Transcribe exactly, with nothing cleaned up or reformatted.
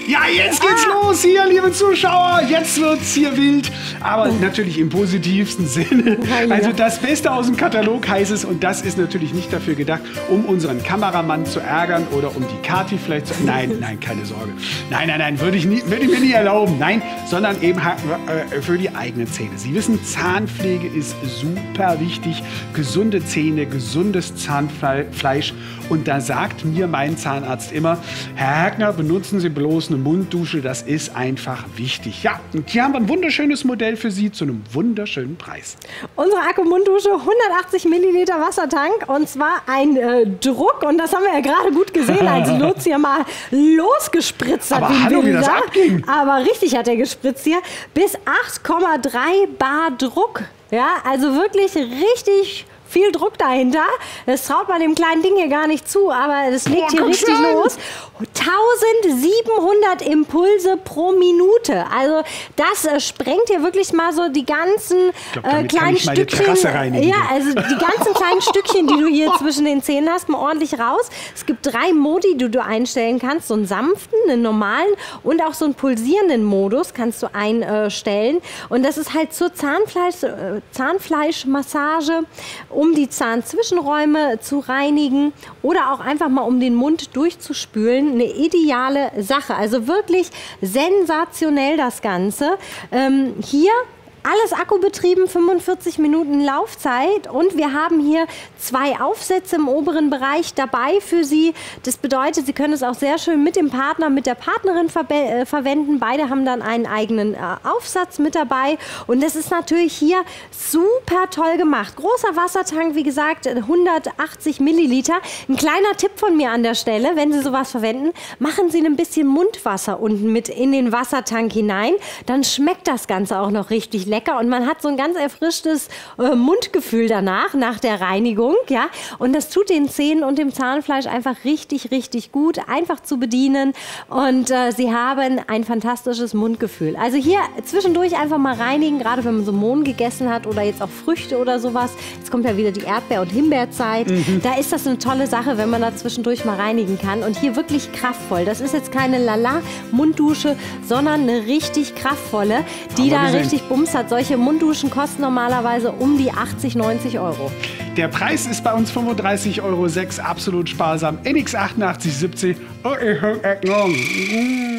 Ja, jetzt geht's ah. los hier, liebe Zuschauer. Jetzt wird's hier wild. Aber natürlich im positivsten Sinne. Also das Beste aus dem Katalog heißt es. Und das ist natürlich nicht dafür gedacht, um unseren Kameramann zu ärgern oder um die Kathi vielleicht zu... Nein, nein, keine Sorge. Nein, nein, nein, würde ich, nie, würde ich mir nie erlauben. Nein, sondern eben äh, für die eigenen Zähne. Sie wissen, Zahnpflege ist super wichtig. Gesunde Zähne, gesundes Zahnfleisch. Und da sagt mir mein Zahnarzt immer, Herr Herkner, benutzen Sie bloß eine Munddusche, das ist einfach wichtig. Ja, und hier haben wir ein wunderschönes Modell für Sie zu einem wunderschönen Preis. Unsere Akku-Munddusche, hundertachtzig Milliliter Wassertank und zwar ein äh, Druck. Und das haben wir ja gerade gut gesehen, als Lutz hier mal losgespritzt hat. Aber hallo, wie das abging. Aber richtig hat er gespritzt hier. Bis acht Komma drei Bar Druck. Ja, also wirklich richtig viel Druck dahinter. Das traut man dem kleinen Ding hier gar nicht zu, aber es legt hier richtig los. eintausendsiebenhundert Impulse pro Minute. Also das äh, sprengt hier wirklich mal so die ganzen glaub, äh, kleinen Stückchen. Ja, also die ganzen kleinen Stückchen, die du hier zwischen den Zähnen hast, mal ordentlich raus. Es gibt drei Modi, die du einstellen kannst. So einen sanften, einen normalen und auch so einen pulsierenden Modus kannst du einstellen. Und das ist halt zur Zahnfleisch, äh, Zahnfleischmassage, um die Zahnzwischenräume zu reinigen oder auch einfach mal um den Mund durchzuspülen. Eine ideale Sache. Also wirklich sensationell das Ganze. Ähm, hier alles akkubetrieben, fünfundvierzig Minuten Laufzeit und wir haben hier zwei Aufsätze im oberen Bereich dabei für Sie. Das bedeutet, Sie können es auch sehr schön mit dem Partner, mit der Partnerin ver äh, verwenden. Beide haben dann einen eigenen äh, Aufsatz mit dabei und das ist natürlich hier super toll gemacht. Großer Wassertank, wie gesagt, hundertachtzig Milliliter. Ein kleiner Tipp von mir an der Stelle, wenn Sie sowas verwenden, machen Sie ein bisschen Mundwasser unten mit in den Wassertank hinein. Dann schmeckt das Ganze auch noch richtig lecker. Lecker und man hat so ein ganz erfrischtes äh, Mundgefühl danach, nach der Reinigung, ja. Und das tut den Zähnen und dem Zahnfleisch einfach richtig, richtig gut, einfach zu bedienen und äh, Sie haben ein fantastisches Mundgefühl. Also hier zwischendurch einfach mal reinigen, gerade wenn man so Mohn gegessen hat oder jetzt auch Früchte oder sowas. Jetzt kommt ja wieder die Erdbeer- und Himbeerzeit. Mhm. Da ist das eine tolle Sache, wenn man da zwischendurch mal reinigen kann und hier wirklich kraftvoll. Das ist jetzt keine Lala-Munddusche, sondern eine richtig kraftvolle, die da richtig Bums hat. Solche Mundduschen kosten normalerweise um die achtzig, neunzig Euro. Der Preis ist bei uns fünfunddreißig Euro sechs, absolut sparsam. N X achtundachtzig siebzig. Oh, ich hör